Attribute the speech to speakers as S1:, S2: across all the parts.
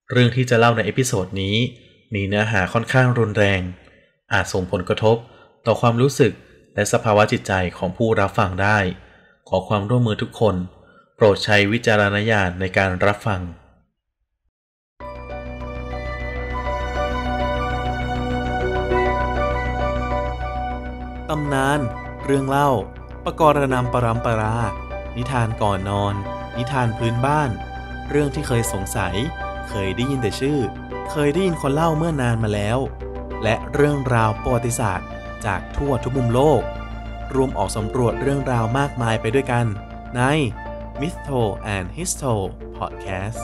S1: เรื่องที่จะเล่าในเอพิโซดนี้มีเนื้อหาค่อนข้างรุนแรงอาจส่งผลกระทบต่อความรู้สึกและสภาวะจิตใจของผู้รับฟังได้ขอความร่วมมือทุกคนโปรดใช้วิจารณญาณในการรับฟัง
S2: ตำนานเรื่องเล่าปกรณำปรัมปรานิทานก่อนนอนนิทานพื้นบ้านเรื่องที่เคยสงสัยเคยได้ยินแต่ชื่อเคยได้ยินคนเล่าเมื่อนานมาแล้วและเรื่องราวประวัติศาสตร์จากทั่วทุกมุมโลกรวมออกสำรวจเรื่องราวมากมายไปด้วยกันใน Mytho and Histo Podcast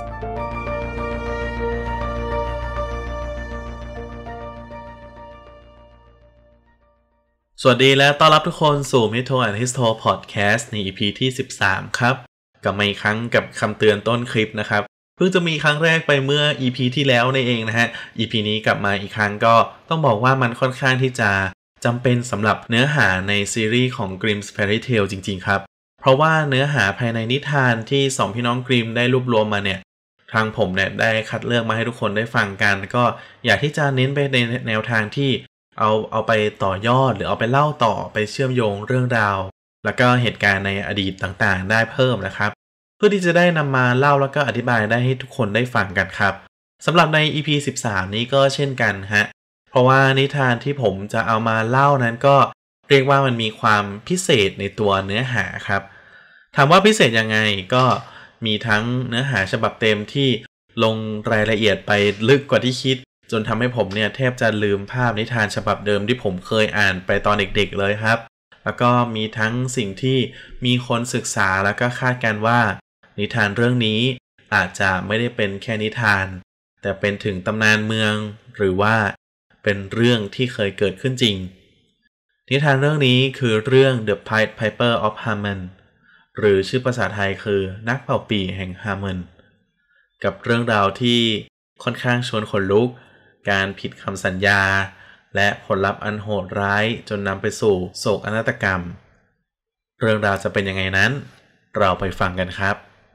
S1: สวัสดีและต้อนรับทุกคนสู่ Mytho and Histo Podcast ใน EP ที่13ครับกลับมาอีกครั้งกับคำเตือนต้นคลิปนะครับเพิ่งจะมีครั้งแรกไปเมื่อ EP ที่แล้วนี่เองนะฮะ EP นี้กลับมาอีกครั้งก็ต้องบอกว่ามันค่อนข้างที่จะจำเป็นสำหรับเนื้อหาในซีรีส์ของ Grimm's Fairy Tale จริงๆครับเพราะว่าเนื้อหาภายในนิทานที่2พี่น้องกริมได้รวบรวมมาเนี่ยทางผมเนี่ยได้คัดเลือกมาให้ทุกคนได้ฟังกันก็อยากที่จะเน้นไปในแนวทางที่เอาไปต่อยอดหรือเอาไปเล่าต่อไปเชื่อมโยงเรื่องราวแล้วก็เหตุการณ์ในอดีตต่างๆได้เพิ่มนะครับเพื่อที่จะได้นำมาเล่าแล้วก็อธิบายได้ให้ทุกคนได้ฟังกันครับสำหรับใน EP 13 นี้ก็เช่นกันฮะเพราะว่านิทานที่ผมจะเอามาเล่านั้นก็เรียกว่ามันมีความพิเศษในตัวเนื้อหาครับถามว่าพิเศษยังไงก็มีทั้งเนื้อหาฉบับเต็มที่ลงรายละเอียดไปลึกกว่าที่คิดจนทำให้ผมเนี่ยแทบจะลืมภาพนิทานฉบับเดิมที่ผมเคยอ่านไปตอนเด็กๆเลยครับแล้วก็มีทั้งสิ่งที่มีคนศึกษาแล้วก็คาดกันว่านิทานเรื่องนี้อาจจะไม่ได้เป็นแค่นิทานแต่เป็นถึงตำนานเมืองหรือว่าเป็นเรื่องที่เคยเกิดขึ้นจริงนิทานเรื่องนี้คือเรื่อง The Pied Piper of Hamelin หรือชื่อภาษาไทยคือนักเป่าปี่แห่งฮาร์เมนกับเรื่องราวที่ค่อนข้างชวนขนลุกการผิดคำสัญญาและผลลัพธ์อันโหดร้ายจนนำไปสู่โศกนาฏกรรมเรื่องราวจะเป็นยังไงนั้นเราไปฟังกันครับ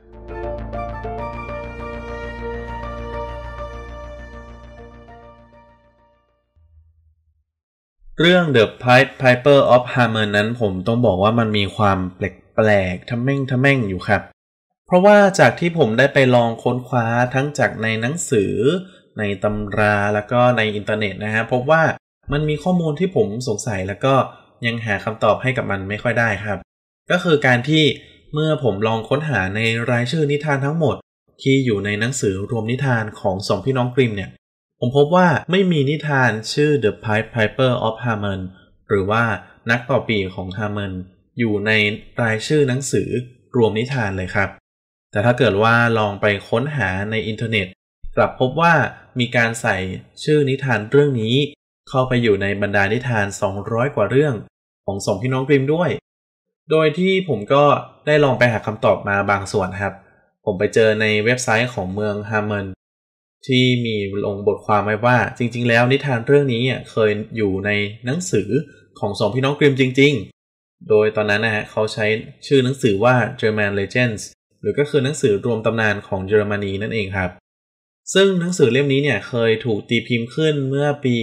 S1: เรื่อง The Pied Piper of Hamelin นั้นผมต้องบอกว่ามันมีความแปลกๆทำแม่งอยู่ครับเพราะว่าจากที่ผมได้ไปลองค้นคว้าทั้งจากในหนังสือในตำราแล้วก็ในอินเทอร์เน็ตนะฮะพบว่ามันมีข้อมูลที่ผมสงสัยแล้วก็ยังหาคำตอบให้กับมันไม่ค่อยได้ครับก็คือการที่เมื่อผมลองค้นหาในรายชื่อนิทานทั้งหมดที่อยู่ในหนังสือรวมนิทานของสองพี่น้องกริมเนี่ยผมพบว่าไม่มีนิทานชื่อ The Pied Piper of Hamelin หรือว่านักเป่าปี่ของฮาร์เมนอยู่ในรายชื่อหนังสือรวมนิทานเลยครับแต่ถ้าเกิดว่าลองไปค้นหาในอินเทอร์เน็ตกลับพบว่ามีการใส่ชื่อนิทานเรื่องนี้เข้าไปอยู่ในบรรดานิทาน200กว่าเรื่องของสองพี่น้องกริมด้วยโดยที่ผมก็ได้ลองไปหาคำตอบมาบางส่วนครับผมไปเจอในเว็บไซต์ของเมืองฮาร์เมนที่มีลงบทความไว้ว่าจริงๆแล้วนิทานเรื่องนี้เคยอยู่ในหนังสือของสองพี่น้องกริมจริงๆโดยตอนนั้นนะฮะเขาใช้ชื่อหนังสือว่า German Legends หรือก็คือหนังสือรวมตำนานของเยอรมนีนั่นเองครับซึ่งหนังสือเล่มนี้เนี่ยเคยถูกตีพิมพ์ขึ้นเมื่อปี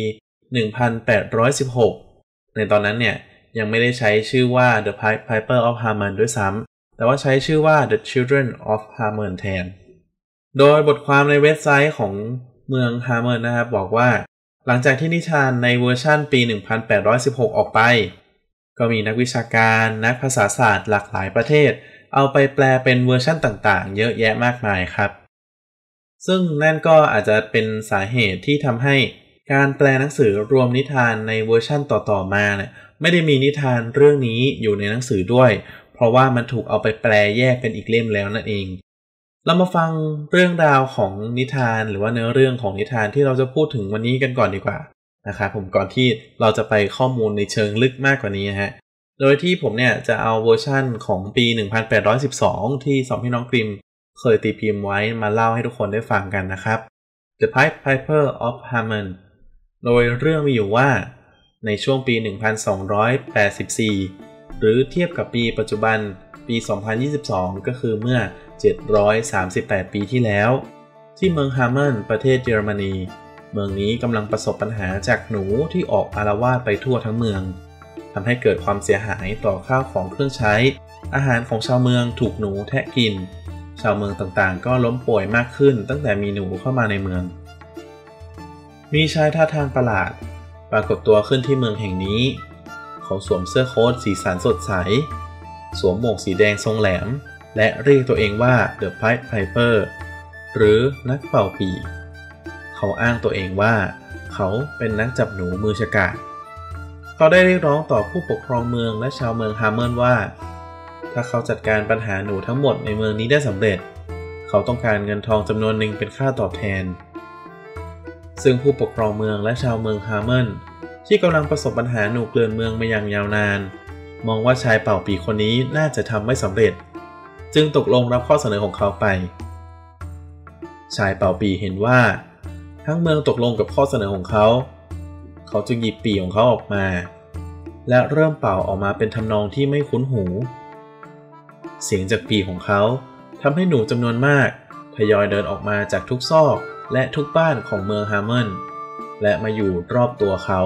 S1: 1816 ในตอนนั้นเนี่ยยังไม่ได้ใช้ชื่อว่า The Pied Piper of Hamelin ด้วยซ้ำแต่ว่าใช้ชื่อว่า The Children of Hamelin แทนโดยบทความในเว็บไซต์ของเมืองฮาร์เมนนะครับบอกว่าหลังจากที่นิทานในเวอร์ชั่นปี 1816 ออกไปก็มีนักวิชาการนักภาษาศาสตร์หลากหลายประเทศเอาไปแปลเป็นเวอร์ชั่นต่างๆเยอะแยะมากมายครับซึ่งนั่นก็อาจจะเป็นสาเหตุที่ทำให้การแปลหนังสือรวมนิทานในเวอร์ชั่นต่อๆมาเนี่ยไม่ได้มีนิทานเรื่องนี้อยู่ในหนังสือด้วยเพราะว่ามันถูกเอาไปแปลแยกเป็นอีกเล่มแล้วนั่นเองเรามาฟังเรื่องราวของนิทานหรือว่าเนื้อเรื่องของนิทานที่เราจะพูดถึงวันนี้กันก่อนดีกว่านะครับผมก่อนที่เราจะไปข้อมูลในเชิงลึกมากกว่านี้ฮะโดยที่ผมเนี่ยจะเอาเวอร์ชั่นของปี 1812 ที่สองพี่น้องกริมเคยตีพิมพ์ไว้มาเล่าให้ทุกคนได้ฟังกันนะครับ The Pied Piper of Hamelin โดยเรื่องมีอยู่ว่าในช่วงปี 1284 หรือเทียบกับปีปัจจุบันปี 2022 ก็คือเมื่อ738 ปีที่แล้วที่เมืองฮาร์เมนประเทศเยอรมนีเมืองนี้กำลังประสบปัญหาจากหนูที่ออกอาละวาดไปทั่วทั้งเมืองทำให้เกิดความเสียหายต่อข้าวของเครื่องใช้อาหารของชาวเมืองถูกหนูแทะกินชาวเมืองต่างๆก็ล้มป่วยมากขึ้นตั้งแต่มีหนูเข้ามาในเมืองมีชายท่าทางประหลาดปรากฏตัวขึ้นที่เมืองแห่งนี้เขาสวมเสื้อโค้ทสีสันสดใสสวมหมวกสีแดงทรงแหลมและเรียกตัวเองว่า The Pied Piper หรือนักเป่าปี่เขาอ้างตัวเองว่าเขาเป็นนักจับหนูมือฉกาจเขาได้เรียกร้องต่อผู้ปกครองเมืองและชาวเมืองฮาร์เมนว่าถ้าเขาจัดการปัญหาหนูทั้งหมดในเมืองนี้ได้สำเร็จเขาต้องการเงินทองจำนวนหนึ่งเป็นค่าตอบแทนซึ่งผู้ปกครองเมืองและชาวเมืองฮาร์เมนที่กำลังประสบปัญหาหนูเกลื่อนเมืองมาอย่างยาวนานมองว่าชายเป่าปี่คนนี้น่าจะทำไม่สำเร็จจึงตกลงรับข้อเสนอของเขาไปชายเป่าปี่เห็นว่าทั้งเมืองตกลงกับข้อเสนอของเขาจึงหยิบปี่ของเขาออกมาและเริ่มเป่าออกมาเป็นทำนองที่ไม่คุ้นหูเสียงจากปี่ของเขาทำให้หนูจำนวนมากทยอยเดินออกมาจากทุกซอกและทุกบ้านของเมืองฮาร์เมนและมาอยู่รอบตัวเขา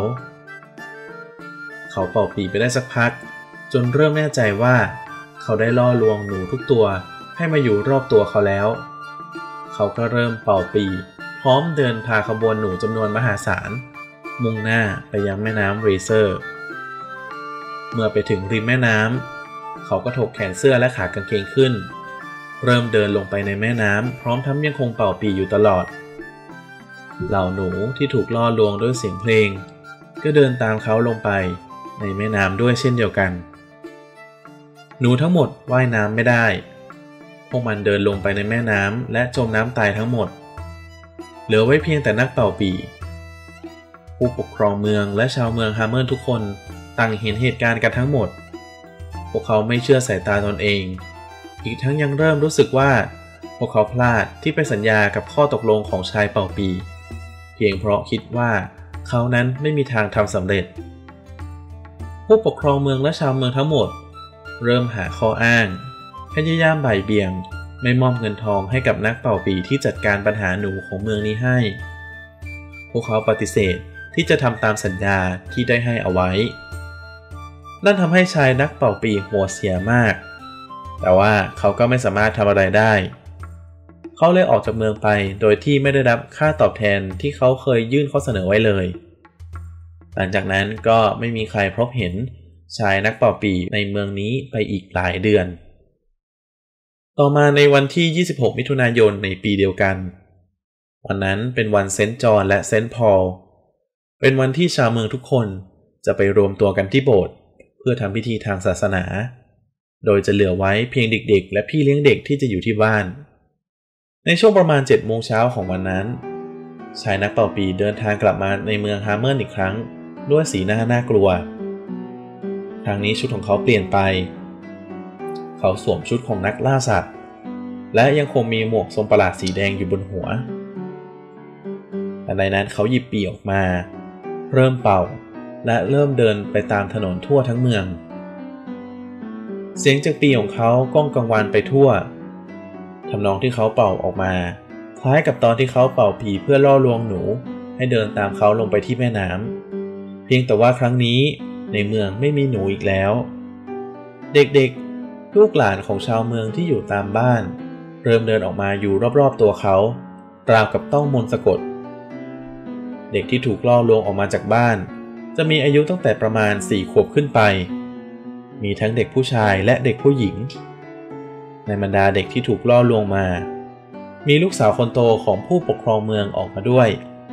S1: เป่าปี่ไปได้สักพักจนเริ่มแน่ใจว่าเขาได้ล่อลวงหนูทุกตัวให้มาอยู่รอบตัวเขาแล้วเขาก็เริ่มเป่าปี่พร้อมเดินพาขบวนหนูจำนวนมหาศาลมุ่งหน้าไปยังแม่น้ำเรเซอร์เมื่อไปถึงริมแม่น้ำเขาก็ถกแขนเสื้อและขากางเกงขึ้นเริ่มเดินลงไปในแม่น้ำพร้อมทั้งยังคงเป่าปี่อยู่ตลอดเหล่าหนูที่ถูกล่อลวงด้วยเสียงเพลงก็เดินตามเขาลงไปในแม่น้ำด้วยเช่นเดียวกันหนูทั้งหมดว่ายน้ำไม่ได้พวกมันเดินลงไปในแม่น้ำและจมน้ำตายทั้งหมดเหลือไว้เพียงแต่นักเป่าปี่ผู้ปกครองเมืองและชาวเมืองฮาร์เมนทุกคนต่างเห็นเหตุการณ์กันทั้งหมดพวกเขาไม่เชื่อสายตาตนเองอีกทั้งยังเริ่มรู้สึกว่าพวกเขาพลาดที่ไปสัญญากับข้อตกลงของชายเป่าปี่เพียงเพราะคิดว่าเขานั้นไม่มีทางทำสำเร็จผู้ปกครองเมืองและชาวเมืองทั้งหมดเริ่มหาข้ออ้างพยายามบ่ายเบี่ยงไม่มอบเงินทองให้กับนักเป่าปี่ที่จัดการปัญหาหนูของเมืองนี้ให้พวกเขาปฏิเสธที่จะทำตามสัญญาที่ได้ให้เอาไว้นั่นทำให้ชายนักเป่าปี่หัวเสียมากแต่ว่าเขาก็ไม่สามารถทำอะไรได้เขาเลยออกจากเมืองไปโดยที่ไม่ได้รับค่าตอบแทนที่เขาเคยยื่นข้อเสนอไว้เลยหลังจากนั้นก็ไม่มีใครพบเห็นชายนักเป่าปี่ในเมืองนี้ไปอีกหลายเดือนต่อมาในวันที่26มิถุนายนในปีเดียวกันวันนั้นเป็นวันเซนต์จอห์นและเซนต์พอลเป็นวันที่ชาวเมืองทุกคนจะไปรวมตัวกันที่โบสถ์เพื่อทำพิธีทางศาสนาโดยจะเหลือไว้เพียงเด็กๆและพี่เลี้ยงเด็กที่จะอยู่ที่บ้านในช่วงประมาณ 7 โมงเช้าของวันนั้นชายนักเป่าปี่เดินทางกลับมาในเมืองฮาร์เมนอีกครั้งด้วยสีหน้าน่ากลัวครั้งนี้ชุดของเขาเปลี่ยนไปเขาสวมชุดของนักล่าสัตว์และยังคงมีหมวกทรงประหลาดสีแดงอยู่บนหัวทันใดนั้นเขาหยิบปี่ออกมาเริ่มเป่าและเริ่มเดินไปตามถนนทั่วทั้งเมืองเสียงจากปี่ของเขาก้องกังวานไปทั่วทำนองที่เขาเป่าออกมาคล้ายกับตอนที่เขาเป่าปี่เพื่อล่อลวงหนูให้เดินตามเขาลงไปที่แม่น้ำเพียงแต่ว่าครั้งนี้ในเมืองไม่มีหนูอีกแล้วเด็กๆลูกหลานของชาวเมืองที่อยู่ตามบ้านเริ่มเดินออกมาอยู่รอบๆตัวเขาราวกับต้องมนต์สะกดเด็กที่ถูกล่อลวงออกมาจากบ้านจะมีอายุตั้งแต่ประมาณ4 ขวบขึ้นไปมีทั้งเด็กผู้ชายและเด็กผู้หญิงในบรรดาเด็กที่ถูกล่อลวงมามีลูกสาวคนโตของผู้ปกครองเมืองออกมาด้วย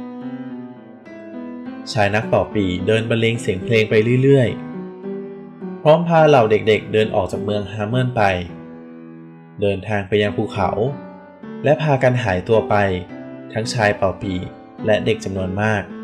S1: ชายนักเป่าปี่เดินบรรเลงเสียงเพลงไปเรื่อยๆพร้อมพาเหล่าเด็กๆเดินออกจากเมืองฮาร์เมนไปเดินทางไปยังภูเขาและพากันหายตัวไปทั้งชายเป่าปี่และเด็กจำนวนมาก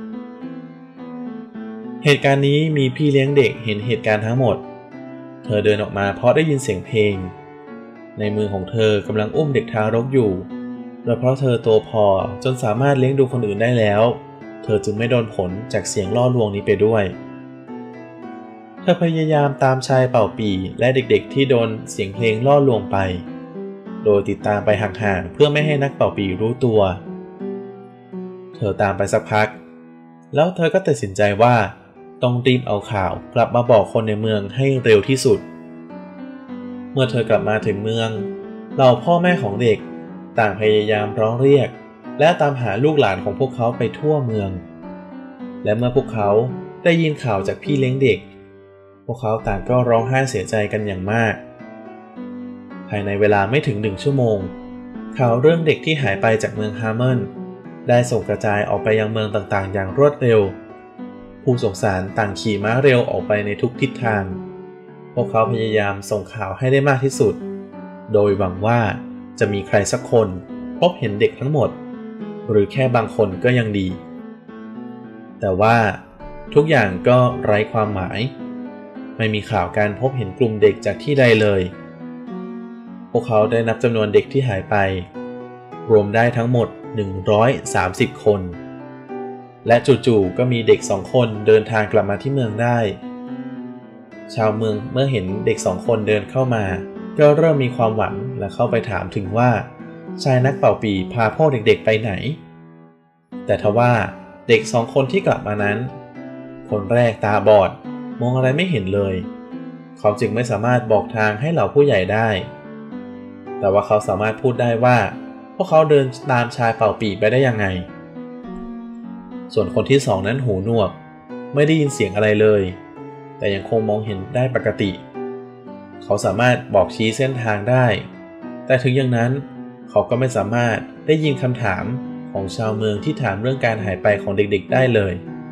S1: เหตุการณ์นี้มีพี่เลี้ยงเด็กเห็นเหตุการณ์ทั้งหมดเธอเดินออกมาเพราะได้ยินเสียงเพลงในมือของเธอกำลังอุ้มเด็กทารกอยู่โดยเพราะเธอโตพอจนสามารถเลี้ยงดูคนอื่นได้แล้วเธอจึงไม่โดนผลจากเสียงล่อลวงนี้ไปด้วยเธอพยายามตามชายเป่าปี่และเด็กๆที่โดนเสียงเพลงล่อลวงไปโดยติดตามไปห่างๆเพื่อไม่ให้นักเป่าปี่รู้ตัวเธอตามไปสักพักแล้วเธอก็ตัดสินใจว่าต้องรีบเอาข่าวกลับมาบอกคนในเมืองให้เร็วที่สุดเมื่อเธอกลับมาถึงเมืองเหล่าพ่อแม่ของเด็กต่างพยายามร้องเรียกและตามหาลูกหลานของพวกเขาไปทั่วเมืองและเมื่อพวกเขาได้ยินข่าวจากพี่เลี้ยงเด็กพวกเขาต่างก็ร้องไห้เสียใจกันอย่างมากภายในเวลาไม่ถึง1 ชั่วโมงข่าวเรื่องเด็กที่หายไปจากเมืองฮาร์เมนได้ส่งกระจายออกไปยังเมืองต่างๆอย่างรวดเร็วผู้สงสารต่างขี่ม้าเร็วออกไปในทุกทิศทางพวกเขาพยายามส่งข่าวให้ได้มากที่สุดโดยหวังว่าจะมีใครสักคนพบเห็นเด็กทั้งหมดหรือแค่บางคนก็ยังดีแต่ว่าทุกอย่างก็ไร้ความหมายไม่มีข่าวการพบเห็นกลุ่มเด็กจากที่ใดเลยพวกเขาได้นับจำนวนเด็กที่หายไปรวมได้ทั้งหมด130 คนและจู่ๆก็มีเด็ก2 คนเดินทางกลับมาที่เมืองได้ชาวเมืองเมื่อเห็นเด็ก2 คนเดินเข้ามาก็เริ่มมีความหวังและเข้าไปถามถึงว่าชายนักเป่าปีพาพวกเด็กๆไปไหนแต่ทว่าเด็ก2 คนที่กลับมานั้นคนแรกตาบอดมองอะไรไม่เห็นเลยเขาจึงไม่สามารถบอกทางให้เหล่าผู้ใหญ่ได้แต่ว่าเขาสามารถพูดได้ว่าพวกเขาเดินตามชายเป่าปีไปได้ยังไงส่วนคนที่2นั้นหูหนวกไม่ได้ยินเสียงอะไรเลยแต่ยังคงมองเห็นได้ปกติเขาสามารถบอกชี้เส้นทางได้แต่ถึงอย่างนั้นเขาก็ไม่สามารถได้ยินคำถามของชาวเมืองที่ถามเรื่องการหายไปของเด็กๆได้เลย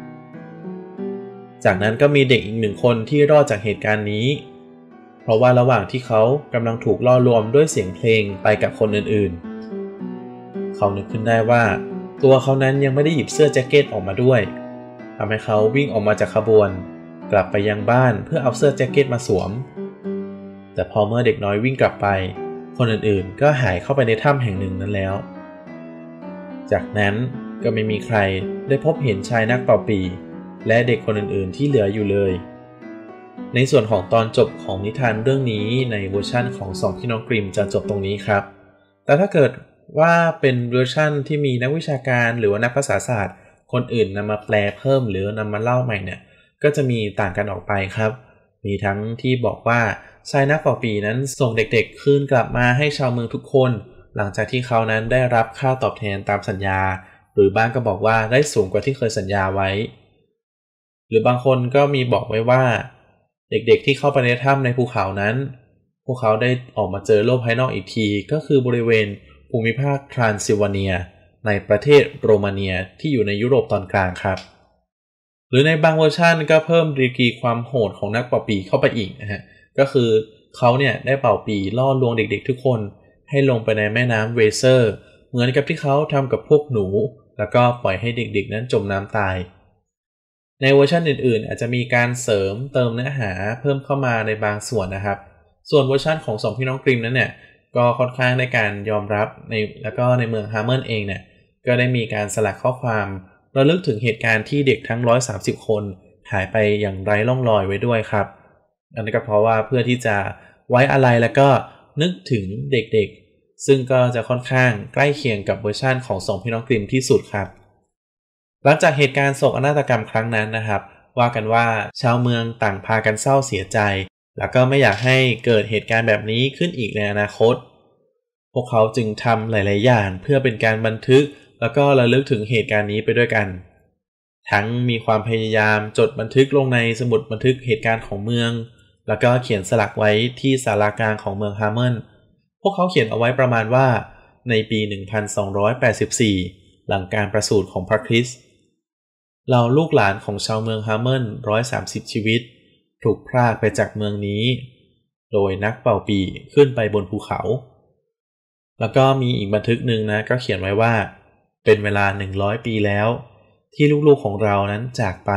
S1: จากนั้นก็มีเด็กอีก1 คนที่รอดจากเหตุการณ์นี้เพราะว่าระหว่างที่เขากำลังถูกล่อลวงด้วยเสียงเพลงไปกับคนอื่นๆเขานึกขึ้นได้ว่าตัวเขานั้นยังไม่ได้หยิบเสื้อแจ็คเก็ตออกมาด้วยทำให้เขาวิ่งออกมาจากขบวนกลับไปยังบ้านเพื่อเอาเสื้อแจ็คเก็ตมาสวมแต่พอเมื่อเด็กน้อยวิ่งกลับไปคนอื่นๆก็หายเข้าไปในถ้ำแห่งหนึ่งนั้นแล้วจากนั้นก็ไม่มีใครได้พบเห็นชายนักเป่าปีและเด็กคนอื่นๆที่เหลืออยู่เลยในส่วนของตอนจบของนิทานเรื่องนี้ในเวอร์ชั่นของ2 พี่น้องกริมจะจบตรงนี้ครับแต่ถ้าเกิดว่าเป็นเวอร์ชั่นที่มีนักวิชาการหรือว่านักภาษาศาสตร์คนอื่นนำมาแปลเพิ่มหรือนำมาเล่าใหม่เนี่ยก็จะมีต่างกันออกไปครับมีทั้งที่บอกว่าชายนักเป่าปีนั้นส่งเด็กๆคืนกลับมาให้ชาวเมืองทุกคนหลังจากที่เขานั้นได้รับค่าตอบแทนตามสัญญาหรือบ้างก็บอกว่าได้สูงกว่าที่เคยสัญญาไว้หรือบางคนก็มีบอกไว้ว่าเด็กๆที่เข้าไปในถ้ำในภูเขานั้นพวกเขาได้ออกมาเจอโลกภายนอกอีกทีก็คือบริเวณภูมิภาคทรานซิลเวเนียในประเทศโรมาเนียที่อยู่ในยุโรปตอนกลางครับหรือในบางเวอร์ชันก็เพิ่มดีกรีความโหดของนักเป่าปีเข้าไปอีกนะฮะก็คือเขาเนี่ยได้เป่าปีล่อลวงเด็กๆทุกคนให้ลงไปในแม่น้ำเวเซอร์เหมือนกับที่เขาทำกับพวกหนูแล้วก็ปล่อยให้เด็กๆนั้นจมน้ำตายในเวอร์ชันอื่นๆอาจจะมีการเสริมเติมเนื้อหาเพิ่มเข้ามาในบางส่วนนะครับส่วนเวอร์ชันของ2 พี่น้องกริมนั้นเนี่ยก็ค่อนข้างในการยอมรับแล้วก็ในเมืองฮาร์เมนเองเนี่ยก็ได้มีการสลักข้อความระลึกถึงเหตุการณ์ที่เด็กทั้ง130 คนหายไปอย่างไร้ร่องรอยไว้ด้วยครับอันนี้ก็เพราะว่าเพื่อที่จะไว้อาลัยแล้วก็นึกถึงเด็กๆซึ่งก็จะค่อนข้างใกล้เคียงกับเวอร์ชันของ2 พี่น้องกริมที่สุดครับหลังจากเหตุการณ์โศกนาฏกรรมครั้งนั้นนะครับว่ากันว่าชาวเมืองต่างพากันเศร้าเสียใจแล้วก็ไม่อยากให้เกิดเหตุการณ์แบบนี้ขึ้นอีกในอนาคตพวกเขาจึงทำหลายๆอย่างเพื่อเป็นการบันทึกแล้วก็ระลึกถึงเหตุการณ์นี้ไปด้วยกันทั้งมีความพยายามจดบันทึกลงในสมุดบันทึกเหตุการณ์ของเมืองแล้วก็เขียนสลักไว้ที่ศาลากลางของเมืองฮาร์เมนพวกเขาเขียนเอาไว้ประมาณว่าในปี 1284 หลังการประสูติของพระคริสต์เราลูกหลานของชาวเมืองฮาร์เมน130 ชีวิตถูกพรากไปจากเมืองนี้โดยนักเป่าปีขึ้นไปบนภูเขาแล้วก็มีอีกบันทึกหนึ่งนะก็เขียนไว้ว่าเป็นเวลา100 ปีแล้วที่ลูกๆของเรานั้นจากไป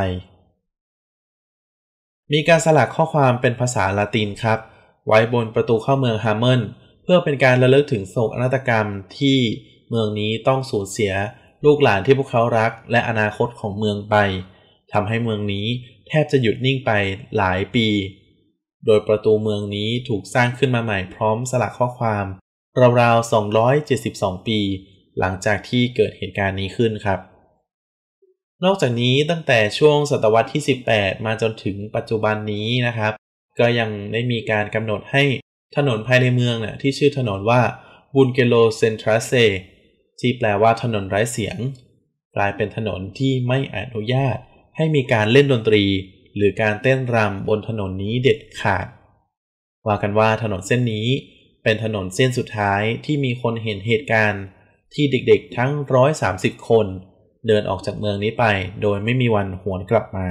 S1: มีการสลักข้อความเป็นภาษาละตินครับไว้บนประตูเข้าเมืองฮาร์เมนเพื่อเป็นการระลึกถึงโศกนาฏกรรมที่เมืองนี้ต้องสูญเสียลูกหลานที่พวกเขารักและอนาคตของเมืองไปทำให้เมืองนี้แทบจะหยุดนิ่งไปหลายปีโดยประตูเมืองนี้ถูกสร้างขึ้นมาใหม่พร้อมสลักข้อความราวๆ272 ปีหลังจากที่เกิดเหตุการณ์นี้ขึ้นครับนอกจากนี้ตั้งแต่ช่วงศตวรรษที่18มาจนถึงปัจจุบันนี้นะครับก็ยังได้มีการกำหนดให้ถนนภายในเมืองเนี่ยที่ชื่อถนนว่าบุนเกโลเซนทรัสเซที่แปลว่าถนนไร้เสียงกลายเป็นถนนที่ไม่อนุญาตให้มีการเล่นดนตรีหรือการเต้นรำบนถนนนี้เด็ดขาดว่ากันว่าถนนเส้นนี้เป็นถนนเส้นสุดท้ายที่มีคนเห็นเหตุการณ์ที่เด็กๆทั้ง130คนเดินออกจากเมืองนี้ไปโดยไม่มีวันหวนกลับมา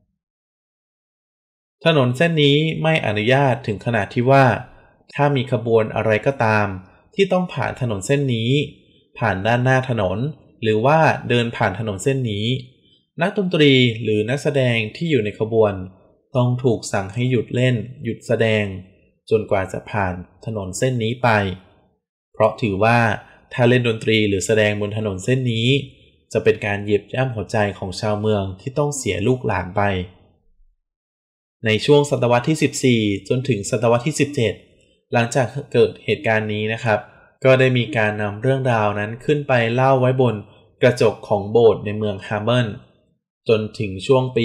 S1: ถนนเส้นนี้ไม่อนุญาตถึงขนาดที่ว่าถ้ามีขบวนอะไรก็ตามที่ต้องผ่านถนนเส้นนี้ผ่านด้านหน้าถนนหรือว่าเดินผ่านถนนเส้นนี้นักดนตรีหรือนักแสดงที่อยู่ในขบวนต้องถูกสั่งให้หยุดเล่นหยุดแสดงจนกว่าจะผ่านถนนเส้นนี้ไปเพราะถือว่าถ้าเล่นดนตรีหรือแสดงบนถนนเส้นนี้จะเป็นการเหยียบย่ำหัวใจของชาวเมืองที่ต้องเสียลูกหลานไปในช่วงศตวรรษที่14จนถึงศตวรรษที่17หลังจากเกิดเหตุการณ์นี้นะครับก็ได้มีการนำเรื่องราวนั้นขึ้นไปเล่าไว้บนกระจกของโบสถ์ในเมืองฮาร์เบิลจนถึงช่วงปี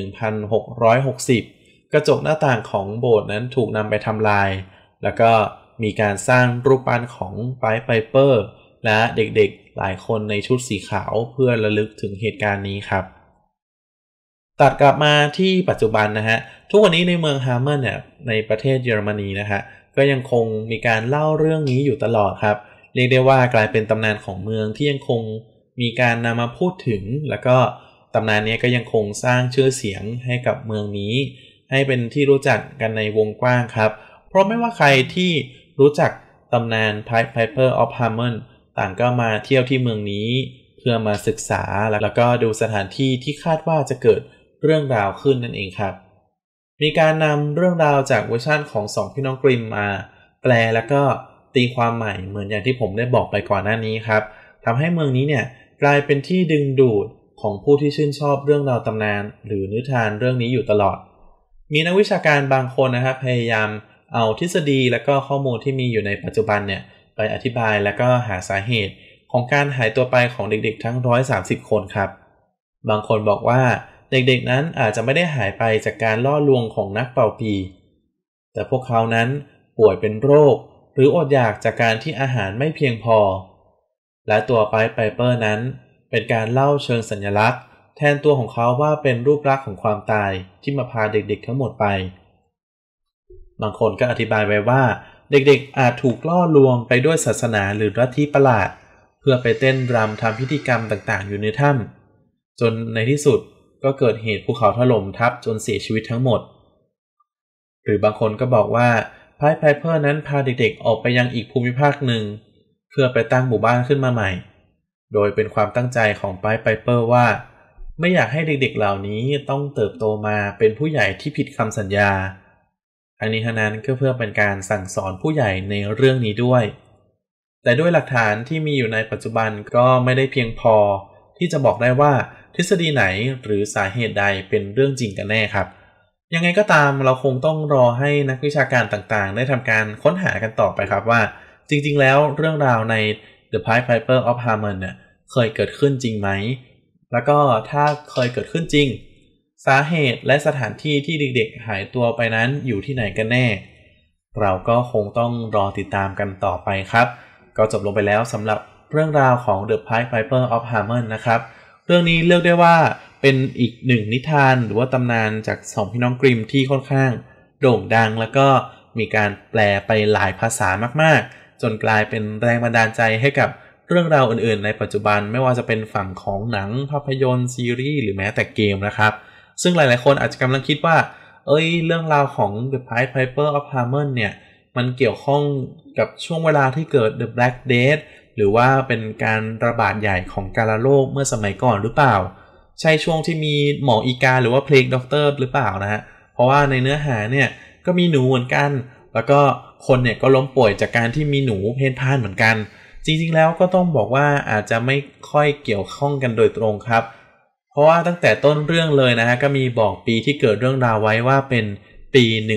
S1: 1660 กระจกหน้าต่างของโบสถ์นั้นถูกนำไปทำลายแล้วก็มีการสร้างรูปปั้นของไพเปอร์และเด็กๆหลายคนในชุดสีขาวเพื่อระลึกถึงเหตุการณ์นี้ครับตัดกลับมาที่ปัจจุบันนะฮะทุกวันนี้ในเมืองฮาร์เบิลเนี่ยในประเทศเยอรมนีนะฮะก็ยังคงมีการเล่าเรื่องนี้อยู่ตลอดครับเรียกได้ว่ากลายเป็นตำนานของเมืองที่ยังคงมีการนำมาพูดถึงแล้วก็ตำนานนี้ก็ยังคงสร้างชื่อเสียงให้กับเมืองนี้ให้เป็นที่รู้จักกันในวงกว้างครับเพราะไม่ว่าใครที่รู้จักตำนาน Piper of Hamelin ต่างก็มาเที่ยวที่เมืองนี้เพื่อมาศึกษาแล้วก็ดูสถานที่ที่คาดว่าจะเกิดเรื่องราวขึ้นนั่นเองครับมีการนำเรื่องราวจากเวอร์ชันของสองพี่น้องกริมมาแปลแล้วก็ตีความใหม่เหมือนอย่างที่ผมได้บอกไปก่อนหน้านี้ครับทำให้เมืองนี้เนี่ยกลายเป็นที่ดึงดูดของผู้ที่ชื่นชอบเรื่องราวตำนานหรือนิทานเรื่องนี้อยู่ตลอดมีนักวิชาการบางคนนะครับพยายามเอาทฤษฎีและก็ข้อมูลที่มีอยู่ในปัจจุบันเนี่ยไปอธิบายและก็หาสาเหตุของการหายตัวไปของเด็กๆทั้ง130คนครับบางคนบอกว่าเด็กๆนั้นอาจจะไม่ได้หายไปจากการล่อลวงของนักเป่าปีแต่พวกเขานั้นป่วยเป็นโรคหรืออดอยากจากการที่อาหารไม่เพียงพอและตัวไพเปอร์นั้นเป็นการเล่าเชิงสัญลักษณ์แทนตัวของเขาว่าเป็นรูปลักษณ์ของความตายที่มาพาเด็กๆทั้งหมดไปบางคนก็อธิบายไว้ว่าเด็กๆอาจถูกล่อลวงไปด้วยศาสนาหรือลัทธิประหลาดเพื่อไปเต้นรำทำพิธีกรรมต่างๆอยู่ในถ้ำจนในที่สุดก็เกิดเหตุภูเขาถล่มทับจนเสียชีวิตทั้งหมดหรือบางคนก็บอกว่าไพเปอร์นั้นพาเด็กๆออกไปยังอีกภูมิภาคหนึ่งเพื่อไปตั้งหมู่บ้านขึ้นมาใหม่โดยเป็นความตั้งใจของไพเปอร์ว่าไม่อยากให้เด็กๆเหล่านี้ต้องเติบโตมาเป็นผู้ใหญ่ที่ผิดคำสัญญาทั้งนี้ทั้งนั้นก็เพื่อเป็นการสั่งสอนผู้ใหญ่ในเรื่องนี้ด้วยแต่ด้วยหลักฐานที่มีอยู่ในปัจจุบันก็ไม่ได้เพียงพอที่จะบอกได้ว่าทฤษฎีไหนหรือสาเหตุใดเป็นเรื่องจริงกันแน่ครับยังไงก็ตามเราคงต้องรอให้นักวิชาการต่างๆได้ทำการค้นหากันต่อไปครับว่าจริงๆแล้วเรื่องราวใน The Piper of Hamelin เนี่ยเคยเกิดขึ้นจริงไหมแล้วก็ถ้าเคยเกิดขึ้นจริงสาเหตุและสถานที่ที่เด็กๆหายตัวไปนั้นอยู่ที่ไหนกันแน่เราก็คงต้องรอติดตามกันต่อไปครับก็จบลงไปแล้วสำหรับเรื่องราวของ The Piper of Hamelin นะครับเรื่องนี้เรียกได้ว่าเป็นอีกหนึ่งนิทานหรือว่าตำนานจากสองพี่น้องกริมที่ค่อนข้างโด่งดังแล้วก็มีการแปลไปหลายภาษามากๆจนกลายเป็นแรงบันดาลใจให้กับเรื่องราวอื่นๆในปัจจุบันไม่ว่าจะเป็นฝั่งของหนังภาพยนตร์ซีรีส์หรือแม้แต่เกมนะครับซึ่งหลายๆคนอาจจะกำลังคิดว่าเรื่องราวของ The Piper of Hamelin เนี่ยมันเกี่ยวข้องกับช่วงเวลาที่เกิด The Black Death หรือว่าเป็นการระบาดใหญ่ของกาฬโรคเมื่อสมัยก่อนหรือเปล่าใช่ช่วงที่มีหมออีกาหรือว่าเพลงด็อกเตอร์หรือเปล่านะฮะเพราะว่าในเนื้อหาเนี่ยก็มีหนูเหมือนกันแล้วก็คนเนี่ยก็ล้มป่วยจากการที่มีหนูเพ่นพ่านเหมือนกันจริงๆแล้วก็ต้องบอกว่าอาจจะไม่ค่อยเกี่ยวข้องกันโดยตรงครับเพราะว่าตั้งแต่ต้นเรื่องเลยนะฮะก็มีบอกปีที่เกิดเรื่องราวไว้ว่าเป็นปี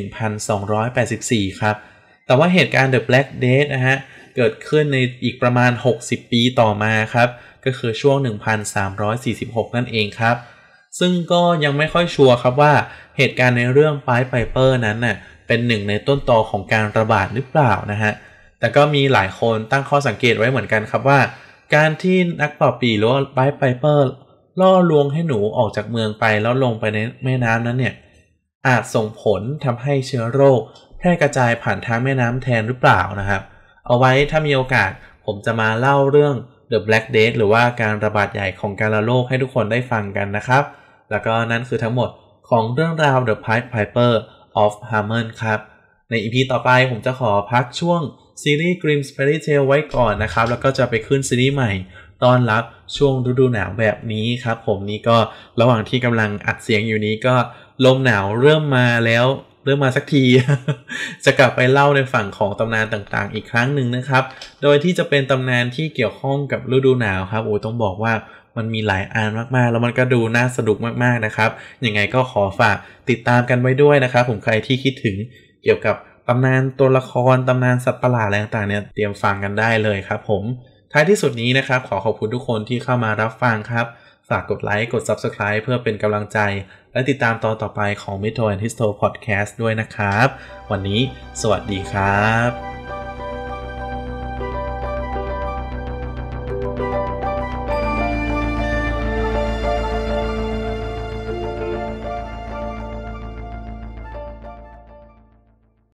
S1: 1284 ครับแต่ว่าเหตุการณ์ The Black Death นะฮะเกิดขึ้นในอีกประมาณ60 ปีต่อมาครับก็คือช่วง 1346 นั่นเองครับซึ่งก็ยังไม่ค่อยชัวร์ครับว่าเหตุการณ์ในเรื่อง Pied Piper นั้นน่ะเป็นหนึ่งในต้นตอของการระบาดหรือเปล่านะฮะแต่ก็มีหลายคนตั้งข้อสังเกตไว้เหมือนกันครับว่าการที่นักเป่าปี่หรือว่า Pied Piper ล่อลวงให้หนูออกจากเมืองไปแล้วลงไปในแม่น้ำนั้นเนี่ยอาจส่งผลทำให้เชื้อโรคแพร่กระจายผ่านทางแม่น้ำแทนหรือเปล่านะครับเอาไว้ถ้ามีโอกาสผมจะมาเล่าเรื่อง The Black Death หรือว่าการระบาดใหญ่ของกาฬโรคให้ทุกคนได้ฟังกันนะครับแล้วก็นั่นคือทั้งหมดของเรื่องราว The Pied Piper of Hamelin ครับใน EP ต่อไปผมจะขอพักช่วงซีรีส์ Grimm's Fairy Tale ไว้ก่อนนะครับแล้วก็จะไปขึ้นซีรีส์ใหม่ต้อนรับช่วงฤดูหนาวแบบนี้ครับผมนี่ก็ระหว่างที่กำลังอัดเสียงอยู่นี้ก็ลมหนาวเริ่มมาแล้วเริ่มมาสักที จะกลับไปเล่าในฝั่งของตำนานต่างๆอีกครั้งหนึ่งนะครับโดยที่จะเป็นตำนานที่เกี่ยวข้องกับฤดูหนาวครับต้องบอกว่ามันมีหลายอันมากๆแล้วมันก็ดูน่าสนุกมากๆนะครับยังไงก็ขอฝากติดตามกันไว้ด้วยนะครับผมใครที่คิดถึงเกี่ยวกับตำนานตัวละครตำนานสัตว์ประหลาดอะไรต่างๆเนี่ยเตรียมฟังกันได้เลยครับผมท้ายที่สุดนี้นะครับขอขอบคุณทุกคนที่เข้ามารับฟังครับฝากกดไลค์กด Subscribe เพื่อเป็นกำลังใจและติดตามตอนต่อไปของ Mythos and Histo Podcast ด้วยนะครับวันนี้สวัสดีครับ